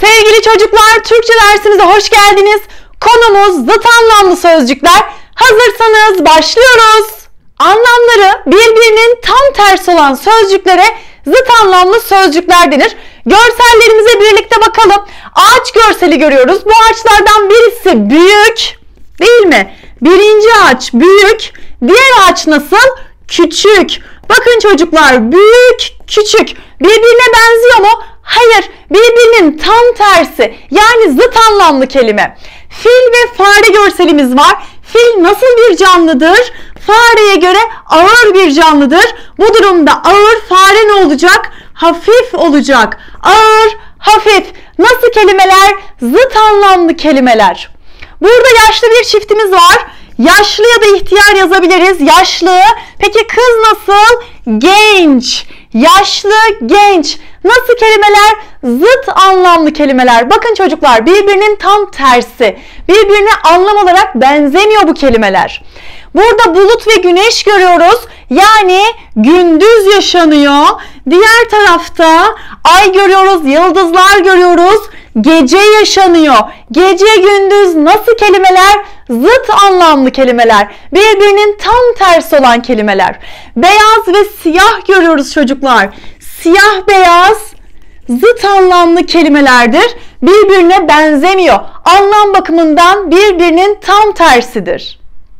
Sevgili çocuklar, Türkçe dersimize hoş geldiniz. Konumuz zıt anlamlı sözcükler. Hazırsanız başlıyoruz. Anlamları birbirinin tam tersi olan sözcüklere zıt anlamlı sözcükler denir. Görsellerimize birlikte bakalım. Ağaç görseli görüyoruz. Bu ağaçlardan birisi büyük, değil mi? Birinci ağaç büyük, diğer ağaç nasıl? Küçük. Bakın çocuklar, büyük, küçük birbirine benziyor mu? Hayır, birbirinin tam tersi, yani zıt anlamlı kelime. Fil ve fare görselimiz var. Fil nasıl bir canlıdır? Fareye göre ağır bir canlıdır. Bu durumda ağır, fare ne olacak? Hafif olacak. Ağır, hafif. Nasıl kelimeler? Zıt anlamlı kelimeler. Burada yaşlı bir çiftimiz var. Yaşlı ya da ihtiyar yazabiliriz. Yaşlı. Peki kız nasıl? Genç. Yaşlı, genç. Nasıl kelimeler? Zıt anlamlı kelimeler. Bakın çocuklar, birbirinin tam tersi. Birbirine anlam olarak benzemiyor bu kelimeler. Burada bulut ve güneş görüyoruz. Yani gündüz yaşanıyor. Diğer tarafta ay görüyoruz, yıldızlar görüyoruz. Gece yaşanıyor. Gece, gündüz nasıl kelimeler? Zıt anlamlı kelimeler. Birbirinin tam tersi olan kelimeler. Beyaz ve siyah görüyoruz çocuklar. Siyah, beyaz zıt anlamlı kelimelerdir. Birbirine benzemiyor. Anlam bakımından birbirinin tam tersidir.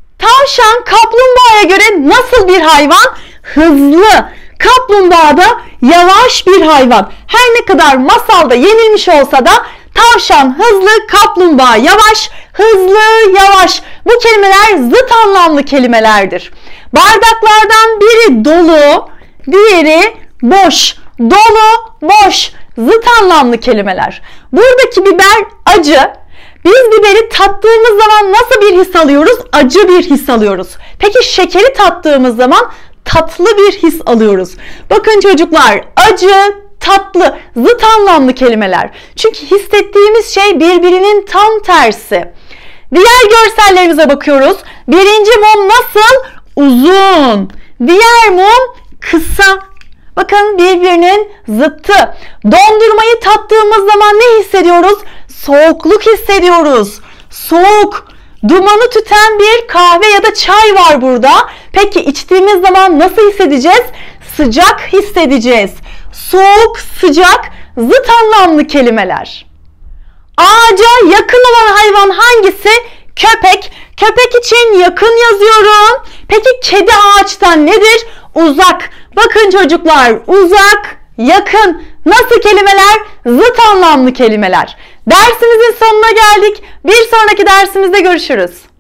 Tavşan kaplumbağaya göre nasıl bir hayvan? Hızlı. Kaplumbağa da yavaş bir hayvan. Her ne kadar masalda yenilmiş olsa da tavşan hızlı, kaplumbağa yavaş, hızlı, yavaş. Bu kelimeler zıt anlamlı kelimelerdir. Bardaklardan biri dolu, diğeri boş. Dolu, boş. Zıt anlamlı kelimeler. Buradaki biber acı. Biz biberi tattığımız zaman nasıl bir his alıyoruz? Acı bir his alıyoruz. Peki şekeri tattığımız zaman tatlı bir his alıyoruz. Bakın çocuklar, acı, tatlı, zıt anlamlı kelimeler. Çünkü hissettiğimiz şey birbirinin tam tersi. Diğer görsellerimize bakıyoruz. Birinci mum nasıl? Uzun. Diğer mum kısa. Bakın birbirinin zıttı. Dondurmayı tattığımız zaman ne hissediyoruz? Soğukluk hissediyoruz. Soğuk. Dumanı tüten bir kahve ya da çay var burada. Peki içtiğimiz zaman nasıl hissedeceğiz? Sıcak hissedeceğiz. Soğuk, sıcak, zıt anlamlı kelimeler. Ağaca yakın olan hayvan hangisi? Köpek. Köpek için yakın yazıyorum. Peki kedi ağaçtan nedir? Uzak. Bakın çocuklar, uzak, yakın. Nasıl kelimeler? Zıt anlamlı kelimeler. Dersimizin sonuna geldik. Bir sonraki dersimizde görüşürüz.